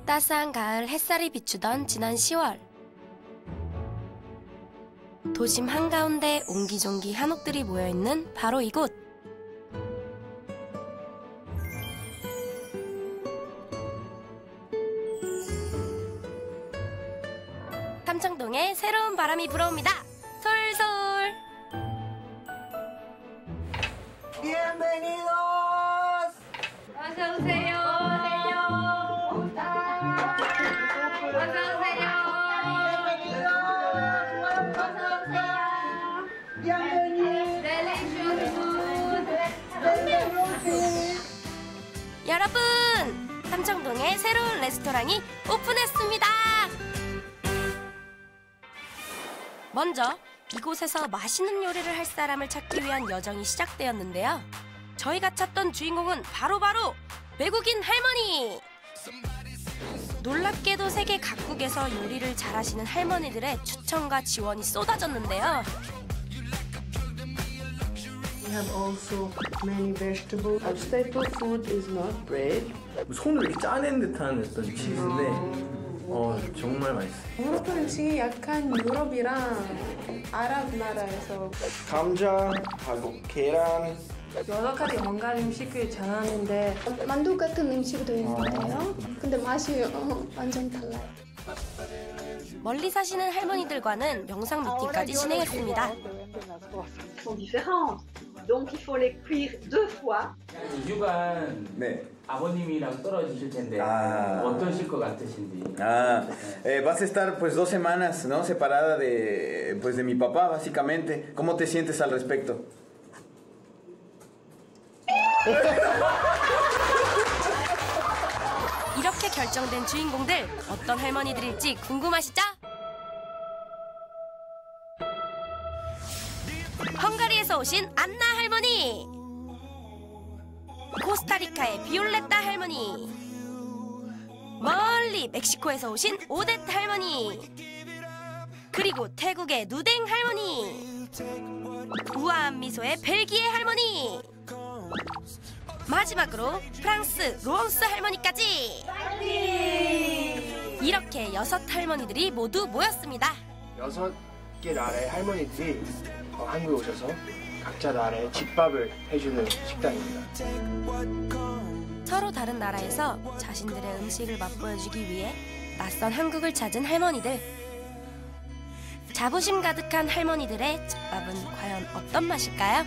따스한 가을 햇살이 비추던 지난 10월. 도심 한가운데 옹기종기 한옥들이 모여있는 바로 이곳. 삼청동에 새로운 바람이 불어옵니다. 솔솔. Bienvenidos. 어서 오세요. 여러분, 삼청동에 새로운 레스토랑이 오픈했습니다. 먼저 이곳에서 맛있는 요리를 할 사람을 찾기 위한 여정이 시작되었는데요. 저희가 찾던 주인공은 바로 외국인 할머니. 놀랍게도 세계 각국에서 요리를 잘하시는 할머니들의 추천과 지원이 쏟아졌는데요. We have also many vegetables. Our staple food is not bread. 손을 이렇게 짜낸 듯한 어떤 치즈인데 정말 맛있어요. 유럽 음식이 약간 유럽이랑 아랍 나라에서 감자, 하고 계란. 여러 가지 뭔가 음식을 잘하는데 만두 같은 음식도 있는데요. 근데 맛이 완전 달라요. 멀리 사시는 할머니들과는 영상 미팅까지 진행했습니다. sont différents. Donc il faut les cuire 2fois. 이주간 네. 아버님이랑 떨어지실 텐데 어떠실 것 같으신지. Vas a estar pues 2 semanas, ¿no? Separada de pues de mi papá, básicamente. ¿Cómo te sientes al respecto? 이렇게 결정된 주인공들 어떤 할머니들일지 궁금하시죠? 헝가리에서 오신 안나 할머니, 코스타리카의 비올레타 할머니, 멀리 멕시코에서 오신 오데트 할머니, 그리고 태국의 누댕 할머니, 우아한 미소의 벨기에 할머니, 마지막으로 프랑스 로언스 할머니까지. 이렇게 6 할머니들이 모두 모였습니다. 6개 나라의 할머니들이 한국에 오셔서 각자 나라의 집밥을 해주는 식당입니다. 서로 다른 나라에서 자신들의 음식을 맛보여주기 위해 낯선 한국을 찾은 할머니들. 자부심 가득한 할머니들의 집밥은 과연 어떤 맛일까요?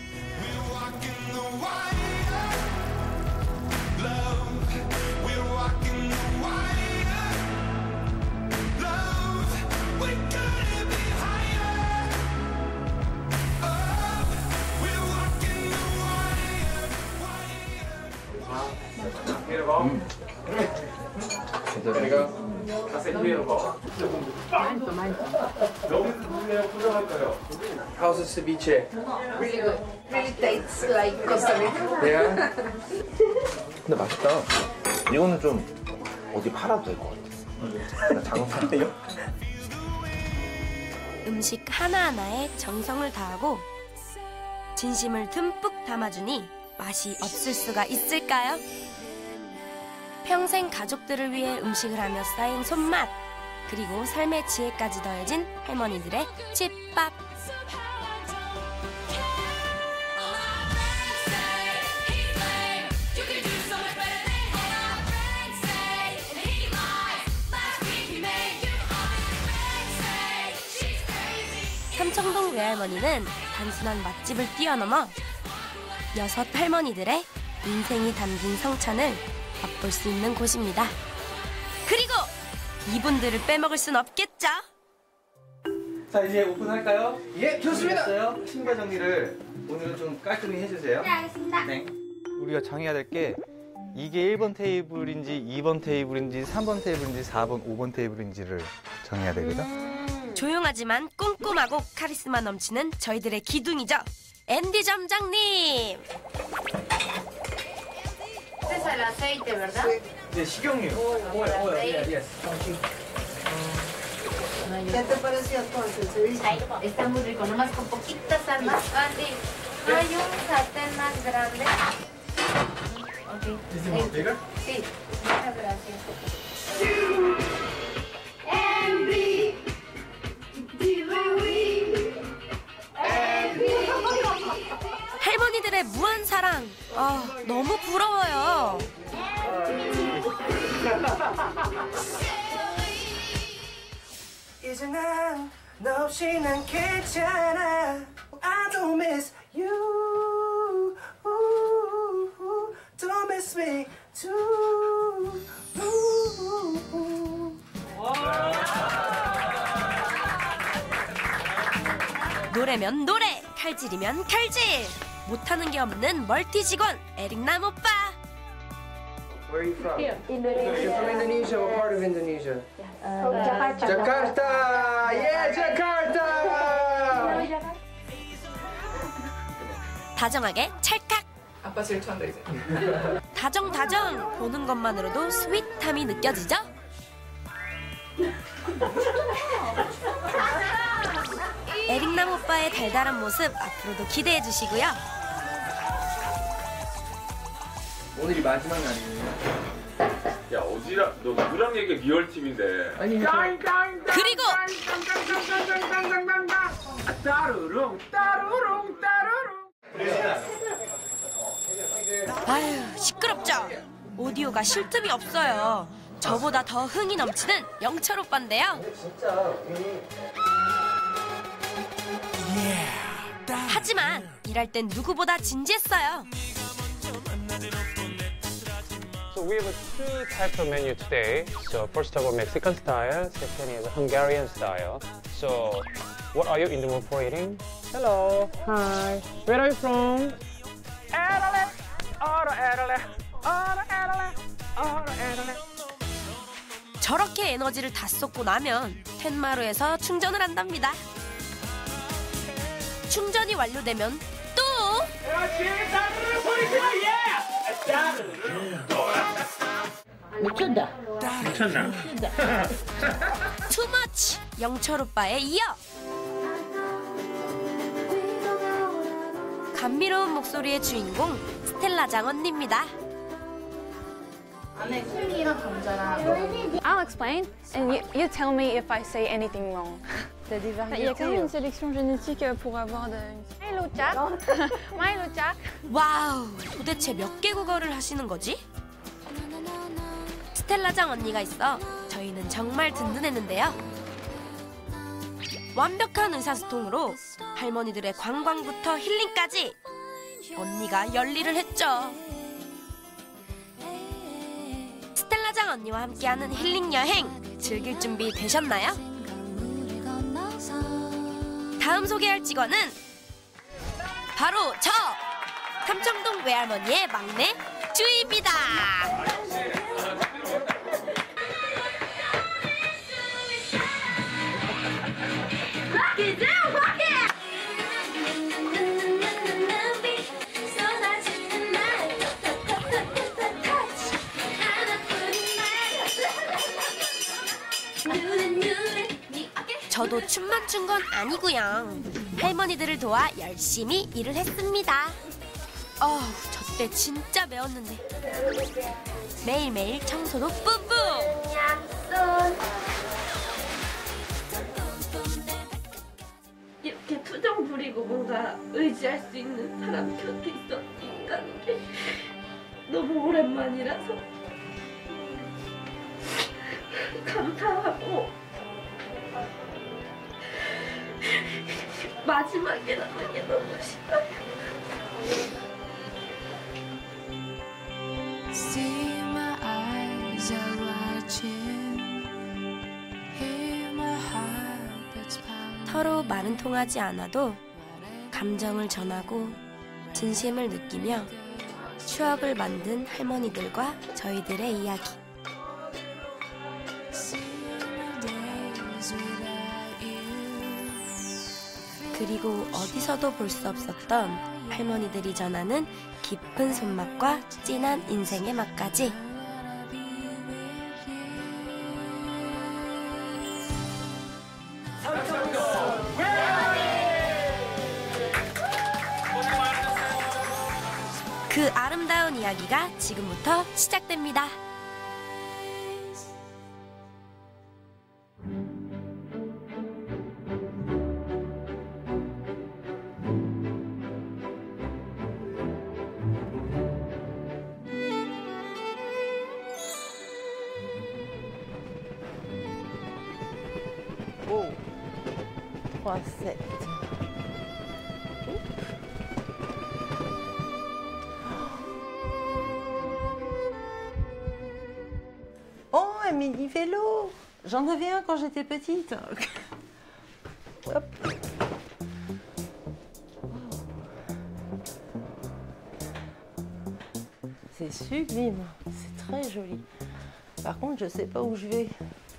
How's the ceviche? Really good. Really tastes like Costa Rica. Yeah. 근데 맛있다. 이거는 좀 어디 팔아도 될 것 같아. 장사해요? 음식 하나하나에 정성을 다하고 진심을 듬뿍 담아주니 맛이 없을 수가 있을까요? 평생 가족들을 위해 음식을 하며 쌓인 손맛, 그리고 삶의 지혜까지 더해진 할머니들의 집밥. 삼청동 외할머니는 단순한 맛집을 뛰어넘어 6 할머니들의 인생이 담긴 성찬을 맛볼 수 있는 곳입니다. 그리고 이분들을 빼먹을 순 없겠죠? 자, 이제 오픈할까요? 예, 좋습니다. 신발 정리를 오늘은 좀 깔끔히 해주세요. 네, 알겠습니다. 네. 우리가 정해야 될 게 이게 1번 테이블인지 2번 테이블인지 3번 테이블인지 4번, 5번 테이블인지를 정해야 되거든. 조용하지만 꼼꼼하고 카리스마 넘치는 저희들의 기둥이죠. 앤디 점장님. Este es el aceite, ¿verdad? 네, 식용유. ¿Qué te pareció entonces? ¿Ceviche? Está muy rico, nomás con poquita sal más. Andy, ¿no hay un sartén más grande? Ok. ¿Es more bigger? Sí, muchas gracias. 괜찮아 너 없이 난 괜찮아 I don't miss you Don't miss me too 노래면 노래, 칼질이면 칼질. 못하는 게 없는 멀티 직원 에릭남 오빠. Where are you from? You're from Indonesia. What part of Indonesia? Jakarta. Yeah, Jakarta. 다정하게 찰칵. 아빠 질투한다 이제. 다정 보는 것만으로도 스윗함이 느껴지죠? 에릭남 오빠의 달달한 모습 앞으로도 기대해 주시고요. 오늘이 마지막 날이에요. 야 어지라 너 누구랑 얘기 리얼 팀인데. 아니 그리고 따루룽 따루룽 따루룽. 아유 시끄럽죠? 오디오가 쉴 틈이 없어요. 저보다 더 흥이 넘치는 영철 오빠인데요. 하지만 일할 땐 누구보다 진지했어요. So we have two types of menu today. So first of all, Mexican style. Second is Hungarian style. So what are you in the mood for eating? Hello. Hi. Where are you from? Adelaide. Adelaide. Adelaide. Adelaide. 저렇게 에너지를 다 쏟고 나면 텐마루에서 충전을 한답니다. 충전이 완료되면 또 미쳤나? 투머치 영철 오빠에 이어 감미로운 목소리의 주인공 스텔라장 언니입니다. 안에 콩이랑 감자랑. I'll explain, and you tell me if I say anything wrong. Il y a quand même une sélection génétique pour avoir de Milo Jack. Milo Jack. 와우, 도대체 몇 개 국어를 하시는 거지? 스텔라장 언니가 있어 저희는 정말 든든했는데요. 완벽한 의사소통으로 할머니들의 관광부터 힐링까지 언니가 열일을 했죠. 스텔라장 언니와 함께하는 힐링 여행 즐길 준비 되셨나요? 다음 소개할 직원은 바로 저 삼청동 외할머니의 막내 주희입니다. 저도 춤만 춘 건 아니고요. 할머니들을 도와 열심히 일을 했습니다. 저 때 진짜 매웠는데 매일매일 청소도 뿜뿜. 이렇게 투정 부리고 뭔가 의지할 수 있는 사람 곁에 있다는 게 너무 오랜만이라서 감사하고 마지막이라는 게 너무 싫어요. 서로 말은 통하지 않아도 감정을 전하고 진심을 느끼며 추억을 만든 할머니들과 저희들의 이야기. 그리고 어디서도 볼 수 없었던 할머니들이 전하는 깊은 손맛과 진한 인생의 맛까지. 그 아름다운 이야기가 지금부터 시작됩니다. Oh. 3, 7. Oh, un mini vélo. J'en avais un quand j'étais petite. Hop. C'est sublime, c'est très joli. Par contre, je sais pas où je vais.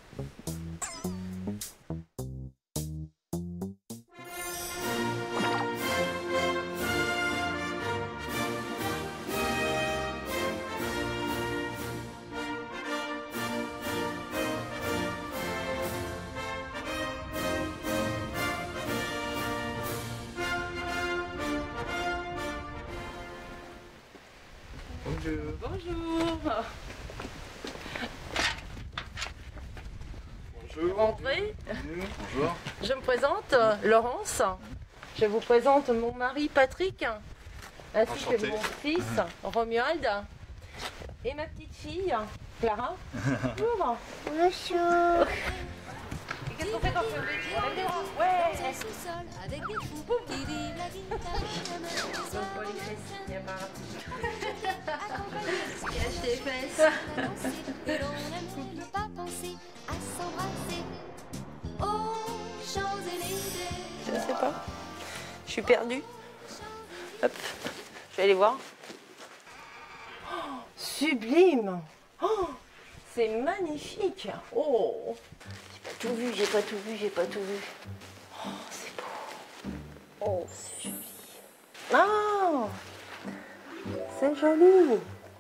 Bonjour. Bonjour. Rentrez. Bonjour. Je me présente, Laurence. Je vous présente mon mari Patrick, ainsi que mon fils Romuald et ma petite fille Clara. Bonjour. Bonjour. Et qu'est-ce qu'on fait quand on fait le ouais. Avec des fous qui vivent la guitare. Cache tes fesses. Que l'on n'aime pas penser à s'embrasser. Aux Champs-Élysées. Je sais pas. Je suis perdue. Hop. Je vais aller voir. Oh, sublime. Oh, c'est magnifique. Oh. J'ai pas tout vu, j'ai pas tout vu, j'ai pas tout vu. Oh, c'est beau. Oh, c'est joli. Ah, c'est joli.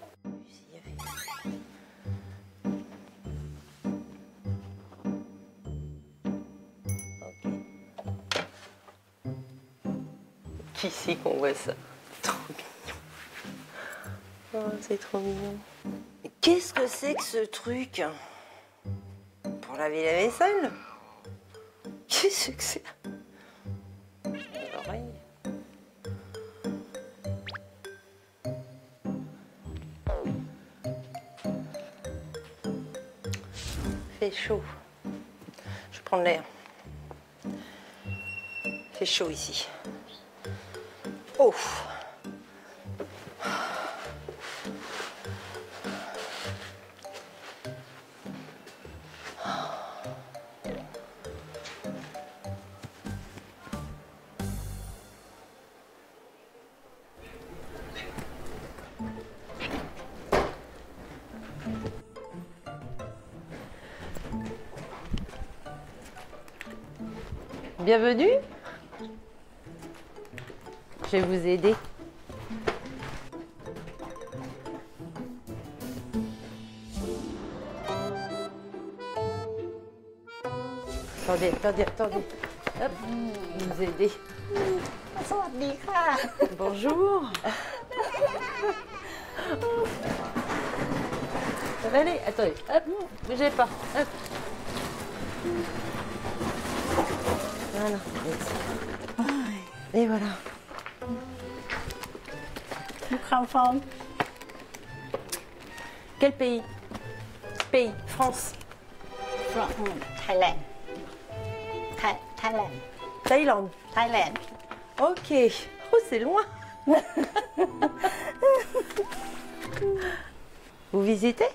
Qui c'est qu'on voit ça? Trop mignon. Oh, c'est trop mignon. Qu'est-ce que c'est que ce truc? Pour laver la vaisselle? Qu'est-ce que c'est? L'oreille. Fait chaud. Je vais prendre l'air. Fait chaud ici. Oh. Bienvenue. Je vais vous aider. Attendez, attendez, attendez. Hop, vous aider. Bonjour. Allez, attendez, hop, bougez pas. Hop. Voilà. Et voilà. Quel pays? Pays, France. Thailand. Thailand. Thaïlande. Thailand. Ok. Oh, c'est loin. Vous visitez?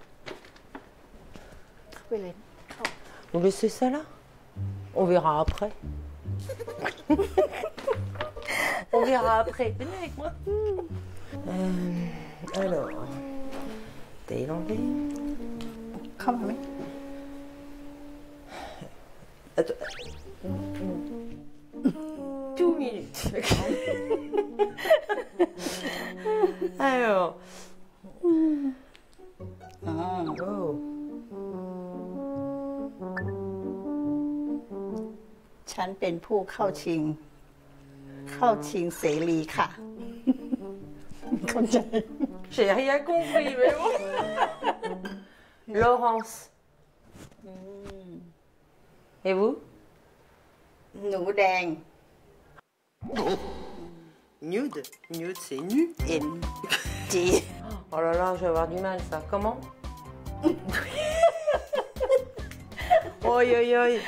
Vous laissez ça là? On verra après. On verra après. Venez avec moi. Alors, thaïlandais. Come on. Attends. 2 minutes. Alors. Oh. ฉันเป็นผู้เข้าชิงเสรีค่ะ เข้าใจ J'ai rien compris, mais bon. Laurence. Et vous? หนูแดง Nude. Nude, c'est nu. N G. Oh là là, je vais avoir du mal, ça. Comment? Oi, oi, oi.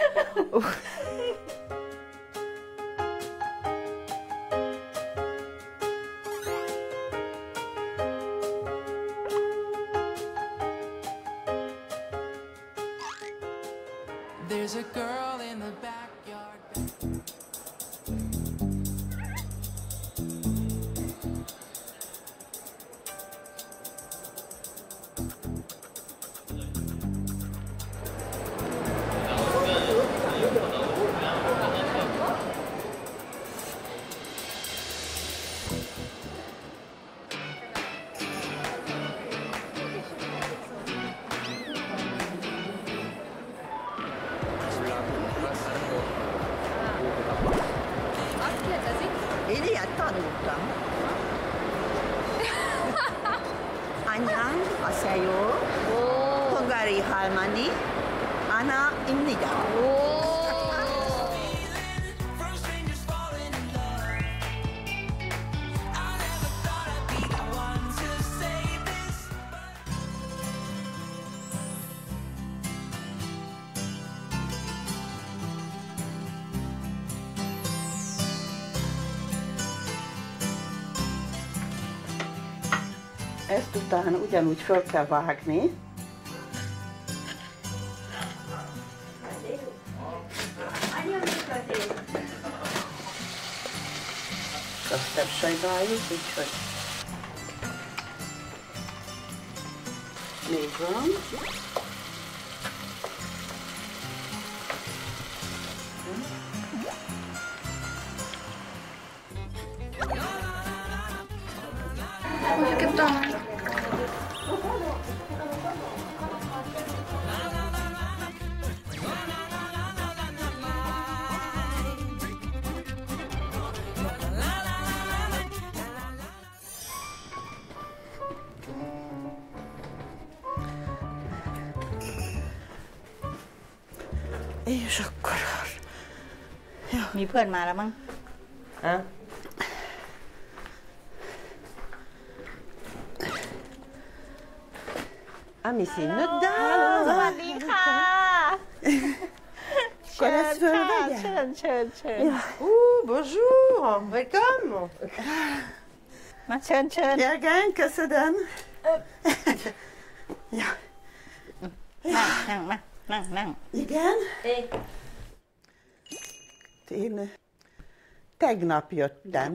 There's a girl in the backyard. Ini 야타니까. 안녕하세요. 헝가리 할머니 아나입니다. Ezt utána ugyanúgy föl kell vágni. Azt tepsejgáljuk, úgyhogy még van. 맛있겠다. És akkor... Jó. Mi เพื่อนมาแล้วมั้ง Ah, mais c'est notre dame. สวัสดีค่ะเชิญค่ะเชิญ Ouh, bonjour. Welcome. มาเชิญIgen, köszönöm. นั่ง Igen. Én tegnap jöttem.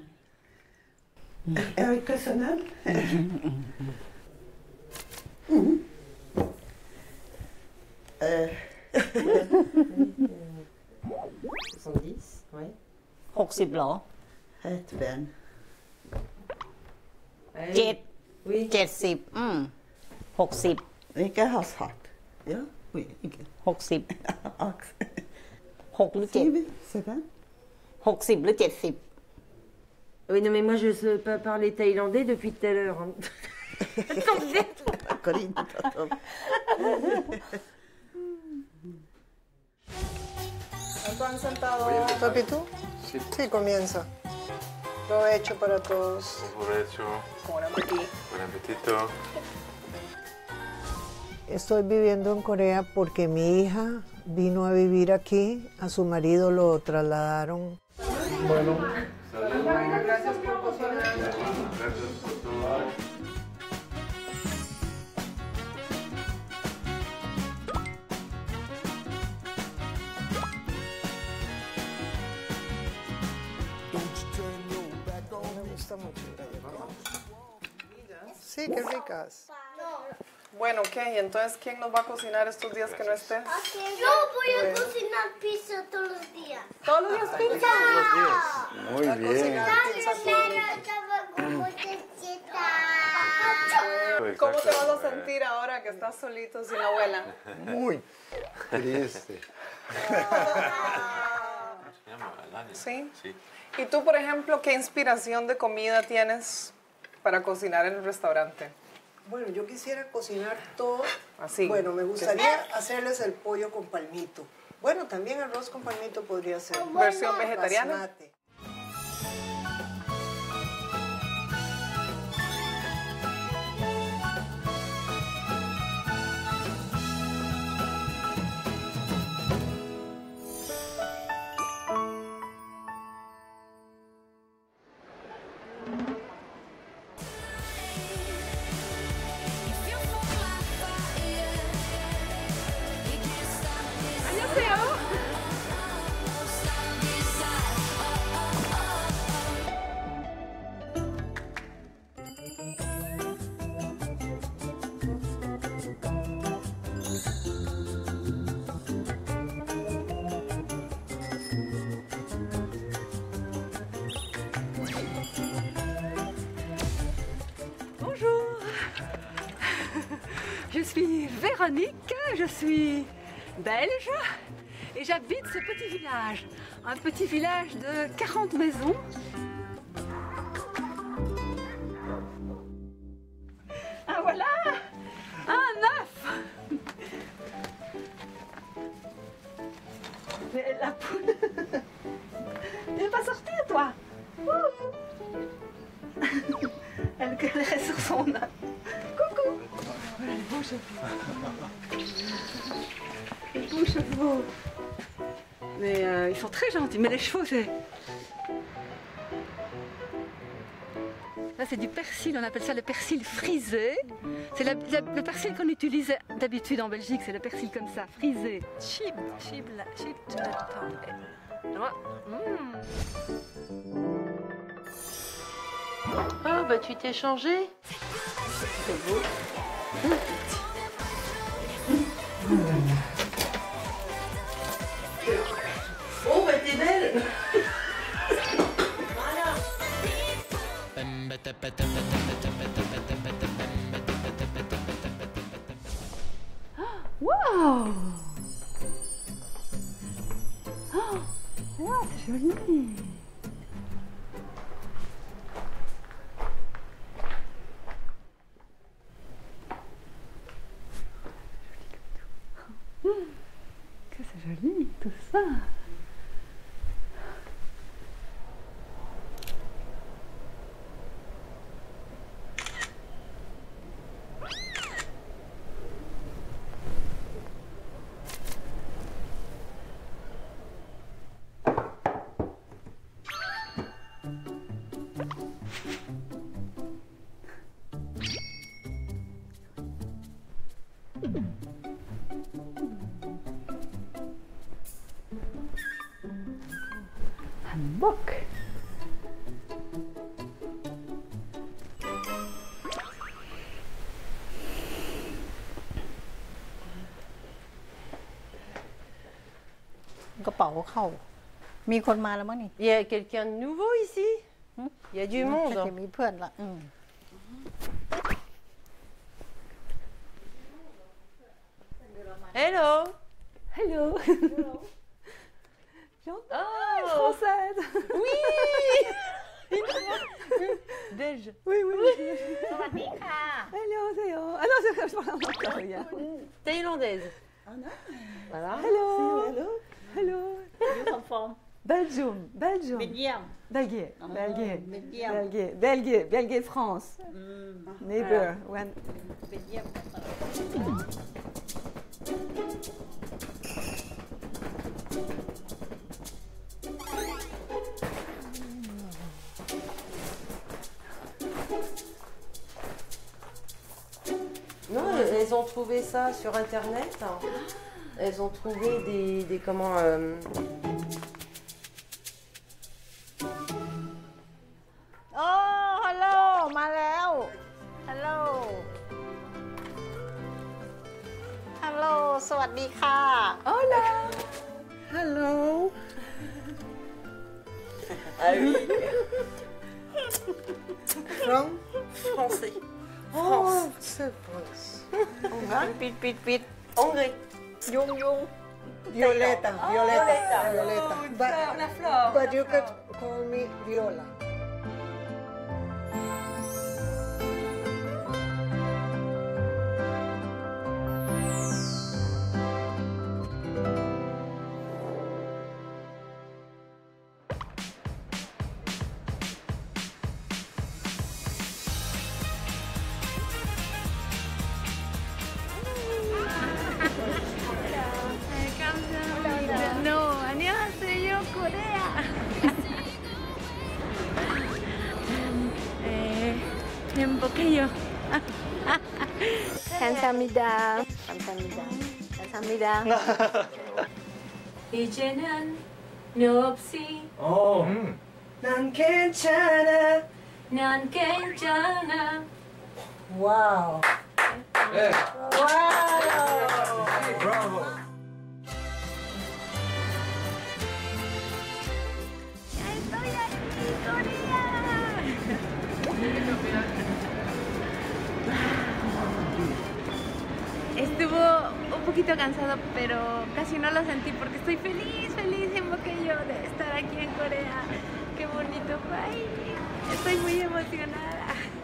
Köszönöm. Oui. 60 เหรอ 70 Oui. 70 60 Igen, az 6. Ja, oui, igen. 60 6 หรือ 7 60 หรือ 70 Oui, non, mais moi, je ne sais pas parler thaïlandais depuis tout à l'heure. Hein. ¿Cuánto han sentado? ¿Papi, tú? Sí. Sí, comienza. Provecho para todos. Provecho. Buen apetito. Buen apetito. Estoy viviendo en Corea porque mi hija vino a vivir aquí, a su marido lo trasladaron. Bueno. Gracias por cocinar. Gracias por todo. Me gusta mucho. Sí, qué ricas. Bueno, ¿qué? ¿Y entonces quién nos va a cocinar estos días que no estés? Yo voy a cocinar pizza todos los días. ¿Todos los días pizza? Muy bien. ¿Cómo te vas a sentir ahora que estás solito sin la abuela? Muy triste. ¿Sí? ¿Y tú, por ejemplo, qué inspiración de comida tienes para cocinar en el restaurante? Bueno, yo quisiera cocinar todo. Así. Bueno, me gustaría hacerles el pollo con palmito. Bueno, también arroz con palmito podría ser. ¿Versión vegetariana? Basmati. Je suis Véronique, je suis belge et j'habite ce petit village. Un petit village de 40 maisons. Ah voilà, un œuf. Mais la poule, elle n'est pas sortie toi. Elle est sur son œuf. Coucou. Voilà les beaux chevaux. Les beaux chevaux. Mais ils sont très gentils. Mais les chevaux, c'est... Là, c'est du persil. On appelle ça le persil frisé. C'est le persil qu'on utilise d'habitude en Belgique. C'est le persil comme ça, frisé. Chip. Oh, bah tu t'es changé. C'est beau. Oh, bah t'es belle. Wow! Wow, c'est joli. Que c'est joli tout ça. Book. Il y a quelqu'un de nouveau ici. Il y a du monde. Hello. Hello. Oh, française. Oui. Belge. Oui. Hello. Hello. Ah non, je parle encore rien. Thaïlandaise. Voilà. Hello. Hello. You come from? Belgium. Belgium. Belgique, France. Neighbor. Belgium. Non, elles ont trouvé ça sur internet. Elles ont trouvé des comment Oh, hello, มาแล้ว Hello สวัสดีค่ะ Hola. Hello. Ah oui. From Français. Oh, c'est vrai. Pit. Hongrie. Yung. Violeta. La fleur. But you could call me Viola. No, 안녕하세요, 코리아. 행복해요. 감사합니다. 이제는 너 없이 난 괜찮아. 난 괜찮아. Wow. 네. Wow. 브라보. Estuvo un poquito cansado, pero casi no lo sentí porque estoy feliz en Boquillo de estar aquí en Corea. Qué bonito país. Estoy muy emocionada.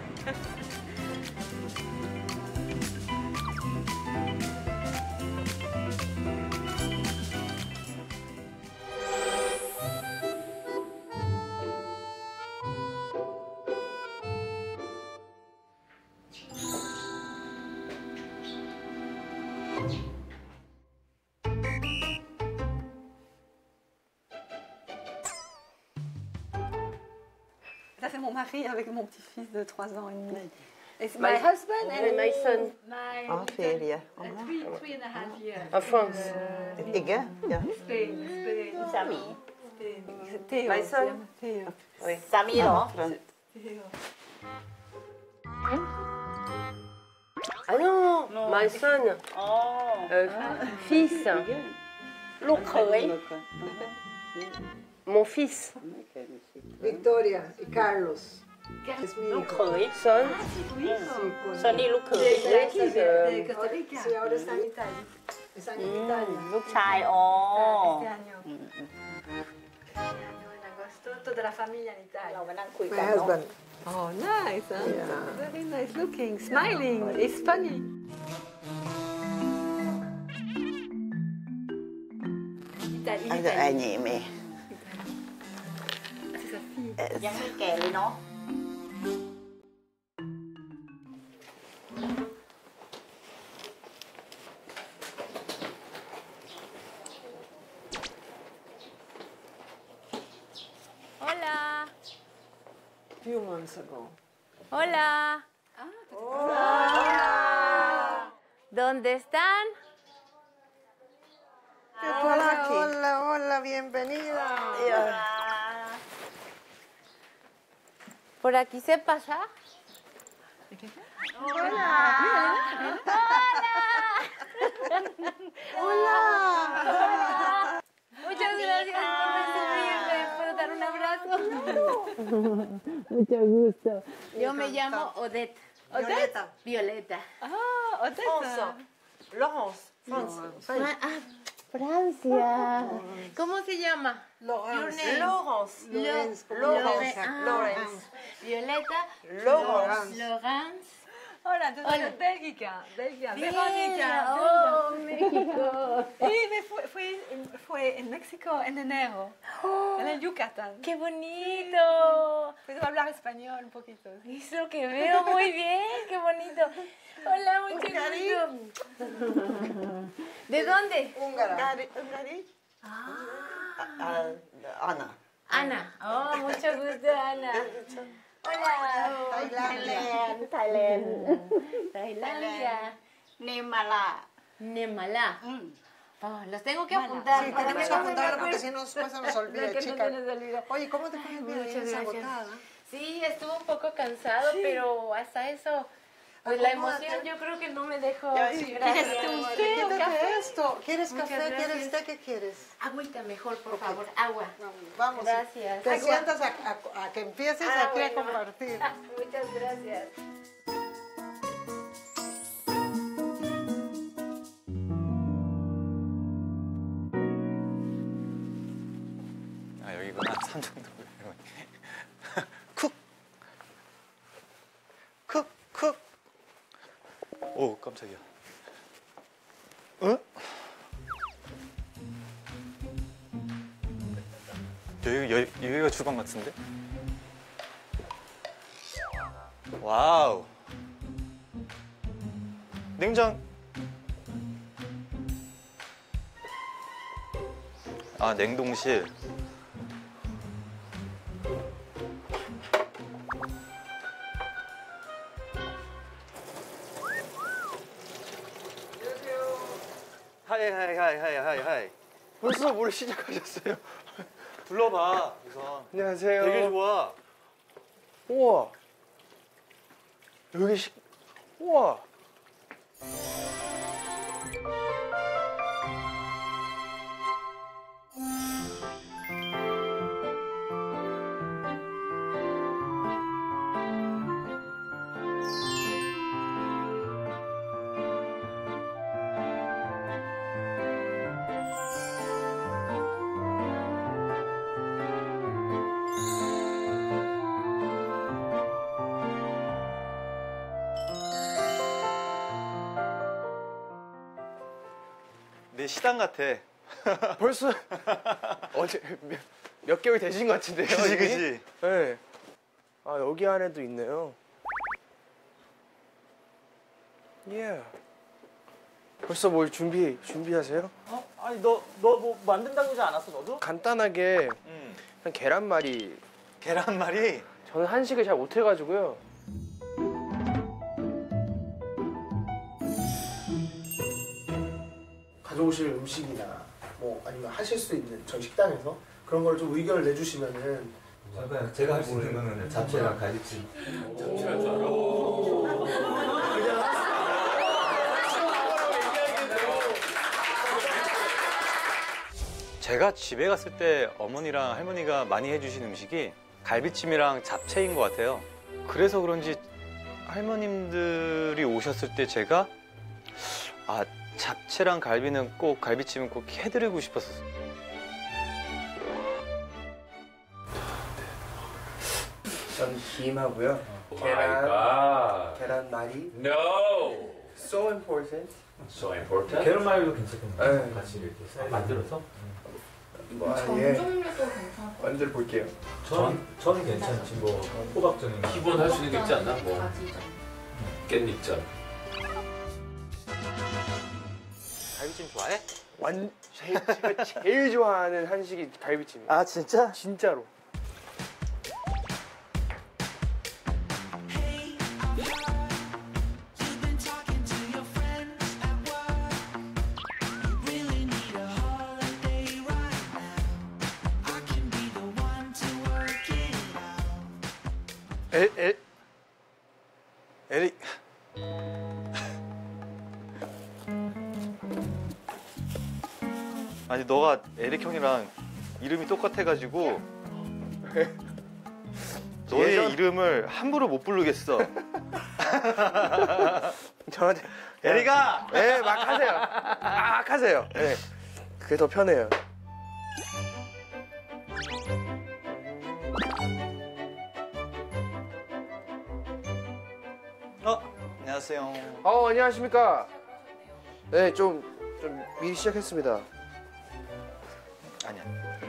Ça c'est mon mari avec mon petit-fils de 3 ans et demi. It's My- my husband and my son. En ferie. three and a half years. En France. Ikke? Ja. Spain. Sami. Theo. My son. Theo. Oui. Sami, non? Theo. Ah non, my son. Fils. Mon fils. Victoria y Carlos. Es mi hijo. Son. Son y Luke. Sí, ahora está en Italia. Está en Italia. ลูกชาย อ๋อ Este año. En agosto, toda la familia en Italia. เรามานั่งคุย My กันเนาะ husband. Oh, nice. Huh? Yeah. Very nice looking. Smiling. It's funny. อันจะไอ้นี่ไหม C'est sa fille. ยังไม่แก่เลยเนาะ Hola. Few months ago. Hola. ¿Dónde están? Hola, hola, hola, bienvenida. ¿Por aquí se pasa? Hola. Hola. Muchas gracias por recibirme. ¿Puedo dar un abrazo? Mucho gusto. Yo me llamo Odette. Violeta. Violeta. Ah, Odette. Laurence. Francia. ¿Cómo se llama? Laurence. Laurence. Laurence. Violeta. Laurence. Laurence. Hola, tú eres Bélgica. Bélgica. Bien. Verónica. Oh, México. Sí, fue en México en enero. En el Yucatán. ¡Qué bonito! Puedo hablar español un poquito. Es lo que veo muy bien, qué bonito. Hola, mucho gusto. ¿De dónde? Húngara. Ana. Ana. Oh, mucho gusto, Ana. Hola. Tailandia. Nemala. Nemala. Oh, los tengo que apuntar. Sí, para tenemos que que no se me apuntarlo porque olvide. si no después se nos olvida, Que no chica. se nos olvide. Oye, ¿cómo te fue el día? Muchas ¿Vienes gracias. agotada? Sí, estuvo un poco cansado, pero hasta eso, pues la emoción yo creo que no me dejó. ¿Quieres té o café? esto? ¿Quieres Muchas café? ¿Quieres gracias. té? ¿Qué quieres? Agüita mejor, por favor, agua. Vamos. Gracias. Te Agua. sientas a que empieces Ah, aquí a bueno. compartir. Muchas gracias. 아 여기구나. 3정도. 쿡. 쿡. 쿡. 오 깜짝이야. 어? 여기가 주방 같은데? 와우. 냉장. 아 냉동실. 하이. 벌써 뭘 시작하셨어요? 둘러봐, 우선. 안녕하세요. 되게 좋아. 우와. 우와. 여기 시장 같아. 벌써 어제 몇 개월 되신 것 같은데요? 그지, 이미? 그지. 네. 아 여기 안에도 있네요. 예. 벌써 뭘 준비하세요? 아니 너 뭐 만든다고 하지 않았어 너도? 간단하게 한 계란말이. 계란말이? 저는 한식을 잘 못해가지고요. 가져오실 음식이나 뭐 아니면 하실 수 있는 저희 식당에서 그런 걸 좀 의견을 내주시면은 제가 할 수 있는 거는 잡채랑 갈비찜. 잡채할 줄 알아? 제가 집에 갔을 때 어머니랑 할머니가 많이 해주신 음식이 갈비찜이랑 잡채인 것 같아요. 그래서 그런지 할머님들이 오셨을 때 제가 잡채랑 갈비는 꼭, 갈비찜은 꼭 해드리고 싶었어요. 전 김하고요. 계란말이. No. So important. So important. 계란말이도 괜찮겠네요. 네. 같이 이렇게 만들어서. 예. 전종류도 괜찮고. 만들 볼게요. 전 괜찮지 뭐 호박전이. 기본 할 수 있는 게 있지 않나? 뭐 깻잎전. 갈비찜 좋아해? 제가 제일 좋아하는 한식이 갈비찜이에요. 아 진짜? 진짜로. 에릭. 아니 너가 에릭 형이랑 이름이 똑같아가지고 너의 이름을 함부로 못 부르겠어. 저한테 에릭아! 네, 막 하세요. 막 하세요. 네. 그게 더 편해요. 안녕하세요. 안녕하십니까. 네, 좀 미리 시작했습니다. 아니야.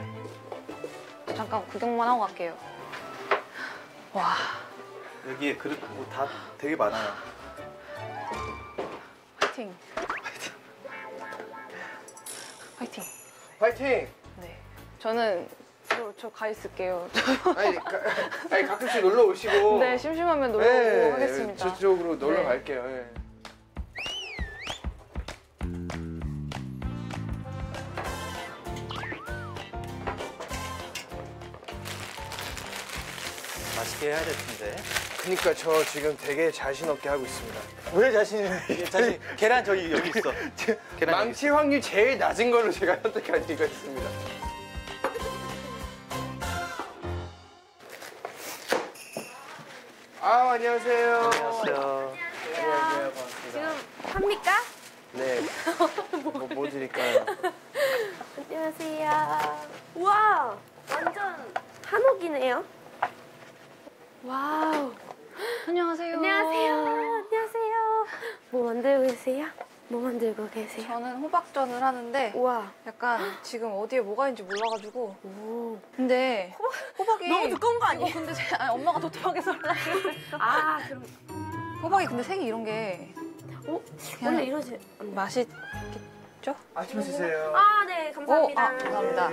잠깐 구경만 하고 갈게요. 와. 여기에 그릇 뭐 다 되게 많아요. 파이팅. 파이팅. 파이팅. 네. 저는 저 가 있을게요. 아니 가끔씩 놀러 오시고. 네, 심심하면 놀러 오고 하겠습니다. 저쪽으로 놀러 네. 갈게요. 네. 맛있게 해야 될 텐데. 그러니까 저 지금 되게 자신 없게 하고 있습니다. 왜 자신? 계란 저기 여기 있어. 계란 망칠 확률 제일 낮은 걸로 제가 선택한 이유가 있습니다. 안녕하세요. 안녕하세요. 안녕하세요. 반갑습니다. 지금 팝니까? 네. 뭐 드릴까요? 안녕하세요. 우와, 완전 한옥이네요. 와우. 안녕하세요. 안녕하세요. 안녕하세요. 뭐 만들고 계세요? 뭐 만들고 계세요? 저는 호박전을 하는데 우와. 약간 지금 어디에 뭐가 있는지 몰라가지고. 오. 근데 호박이 너무 두꺼운 거 아니에요? 이거 근데 아니, 엄마가 도톰하게 썰라고 그랬어. 아, 그럼. 호박이 근데 색이 이런 게. 원래 이러지. 맛있겠죠? 아침 드세요. 아, 네, 감사합니다. 감사합니다.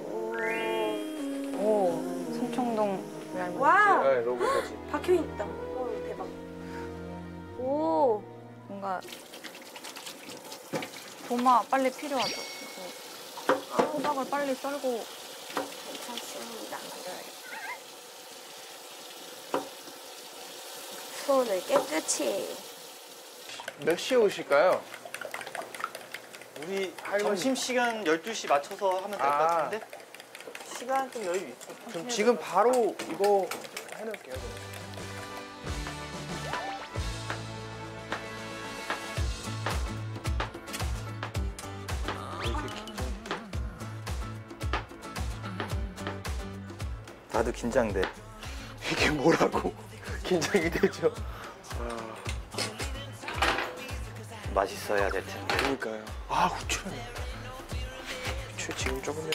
오, 삼청동 멸치. 와우. 네, 로고까지. 박혀있다. 대박. 오. 뭔가 도마 빨리 필요하죠. 그래서 호박을 빨리 썰고. 괜찮습니다. 손을 깨끗이. 몇 시에 오실까요? 우리 점심시간 12시 맞춰서 하면 될 것 같은데? 시간 좀 여유 있어. 그럼 지금 바로 이거 해놓을게요. 나도 긴장돼. 이게 뭐라고? 긴장이 되죠. 맛있어야 될 텐데. 그러니까요. 아, 후추는. 후추 지금 조금이라도.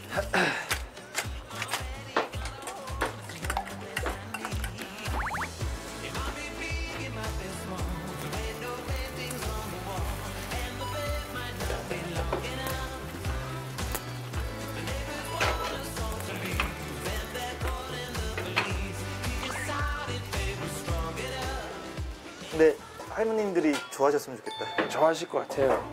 근데 할머님들이 좋아하셨으면 좋겠다. 좋아하실 것 같아요.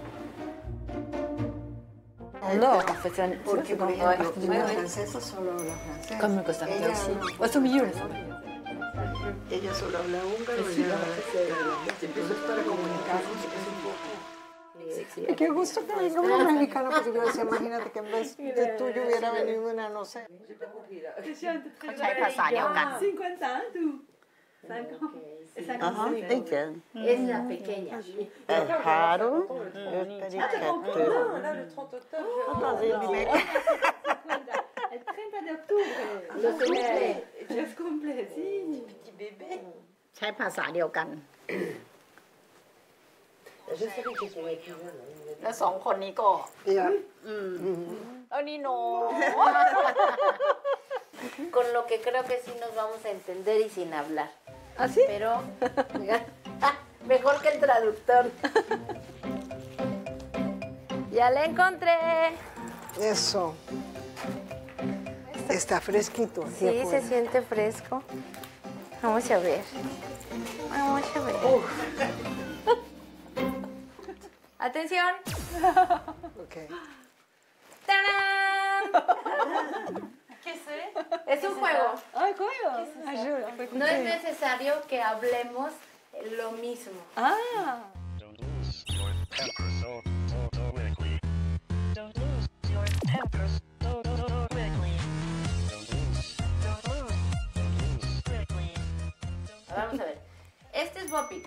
Porque, por ejemplo, los franceses solo hablan francés. Comme Costa Rica Ella aussi. no- Au milieu, là. Ella solo habla húngaro. Entonces, para comunicarnos es un poco... Qué gusto que venga una mexicana, porque yo decía, imagínate que en vez de tuyo hubiera venido una, no sé. ใช้ภาษาเดียวกัน 51, tú. อ๋อได้เจอ Es la pequeña. Haru El 30 de octubre. Los cumple. Los cumple, sí. Petit bébé. ใช้ภาษาเดียวกัน แล้วสองคนนี้ก็เอานี่โน Con lo que creo que sí nos vamos a entender y sin hablar. ¿Ah, sí? Pero mejor que el traductor. Ya la encontré. Eso. Está fresquito. Sí, se siente fresco. Vamos a ver. Vamos a ver. Atención. Okay. ¡Tarán! ¿Qué es? Es un juego. Ay, juego. No es necesario que hablemos lo mismo. Ah. Vamos a ver. Este es Bopi.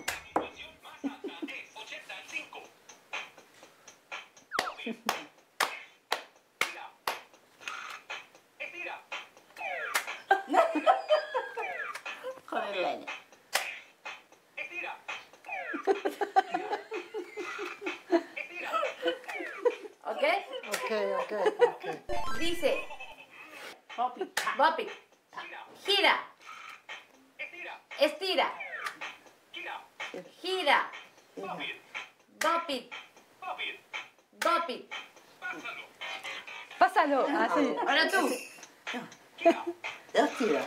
con el N. ¿Ok? Ok. Dice, Bopi, gira, estira, gira, Bopi, Pásalo. Ah, sí. Ahora tú. Estira.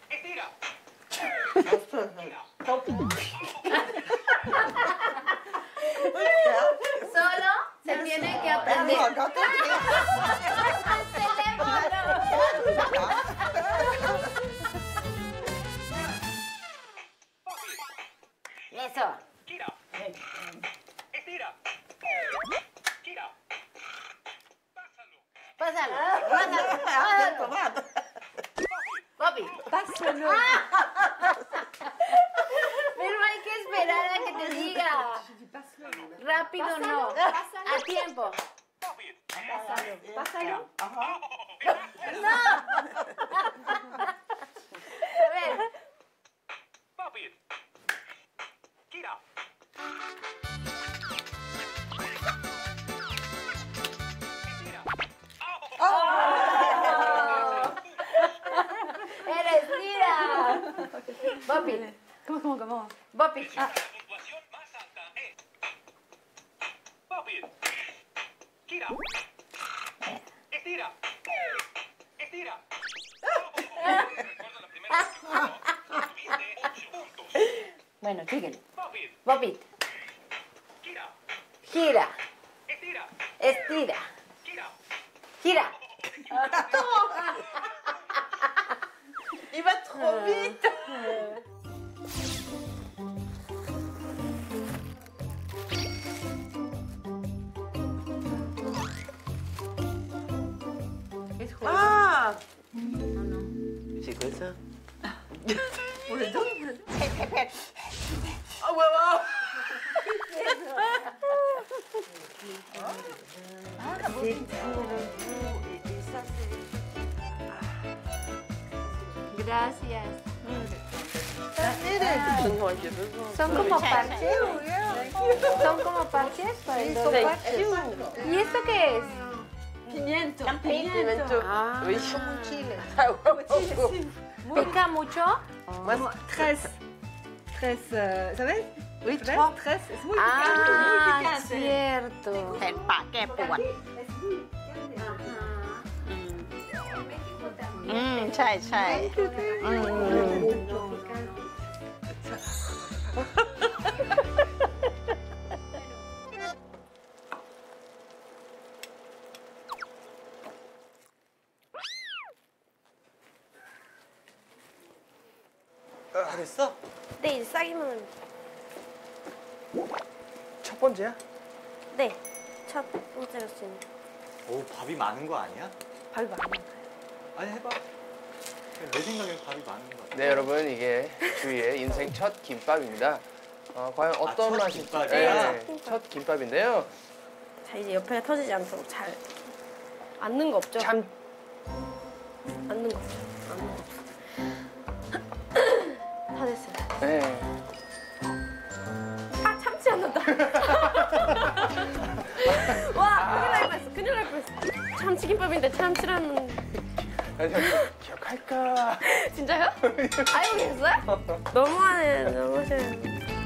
Solo se tiene que aprender. Eso. Pásalo. Bobby. Pásalo. Pero hay que esperar a que te diga. Rápido no. A tiempo. Pásalo. No. A ver. ¡Oh! ¡Eres tira! Bopi. ¿Cómo? Bopi. Bueno, síguele. Bopi. Gira. Estira. Gira. Il va trop vite. Ah. C'est quoi ça? Pour le dos. Oh, wow. Gracias. Son como parches. Son como parches, pues. Dos parches. ¿Y esto qué es? Pimiento. Pimiento. Ah, Oui. como un chile. ¿Pica mucho? Como tres, ¿sabes? Oui, tres. Es muy Ah, picante. cierto. qué pua. ใช่ใช่ 다 됐어? 네, 이제 싸기만. 첫 번째야? 네, 첫 번째로 쓰는. 오, 밥이 많은 거 아니야? 밥이 많은가요? 아니, 해봐. 내 생각엔 밥이 많은 거 같아. 네, 여러분 이게 주희의 인생 첫 김밥입니다. 과연 어떤 첫 맛일지. 김밥이야? 네, 첫 김밥인데요. 자, 이제 옆에가 터지지 않도록 잘 앉는 거 없죠? 참 앉는 거 없죠? 앉는 거 없어. 다 됐어요. 네. 아, 참치 안 난다. 와, 큰일 날 뻔했어. 큰일 날 뻔했어. 참치김밥인데 참치라는. 기억할까? 진짜요? 알고 계셨어요? 너무하네, 너무하세요.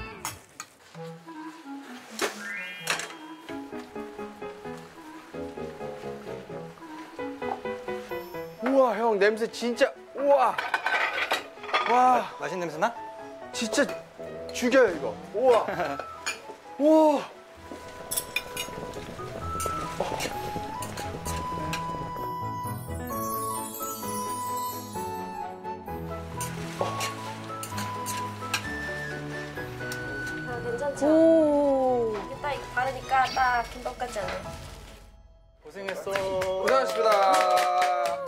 우와, 형 냄새 진짜 우와. 와, 맛있는 냄새 나? 진짜 죽여요 이거. 우와. 우와. 괜찮죠? 오. 이게 딱 바르니까 딱 김밥 같지 않아요? 고생했어. 고생하셨습니다.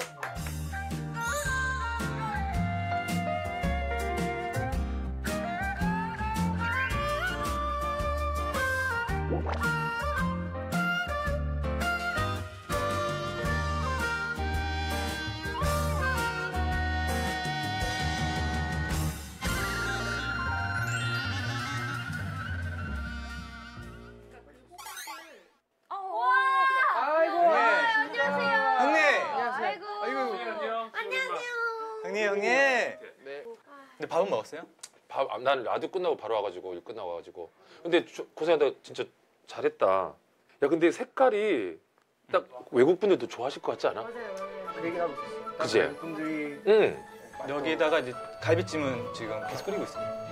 근데 밥은 먹었어요? 난 라디오 끝나고 바로 와가지고 일 끝나고 와가지고. 근데 고생한다. 진짜 잘했다. 야 근데 색깔이 딱 외국 분들도 좋아하실 것 같지 않아? 그 얘기를 하고 있었어. 그치? 분들이 응. 여기다가 이제 갈비찜은 지금 계속 끓이고 있습니다.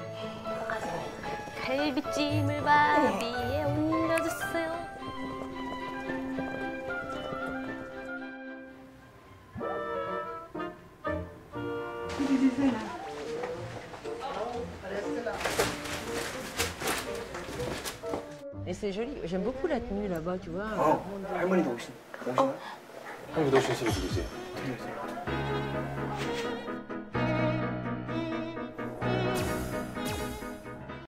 갈비찜을 밥 위에 올려주세요. Et c'est joli. J'aime beaucoup la tenue là-bas, tu vois. 할머니도 오시나? 형도 신소리 들리지? 들렸어요.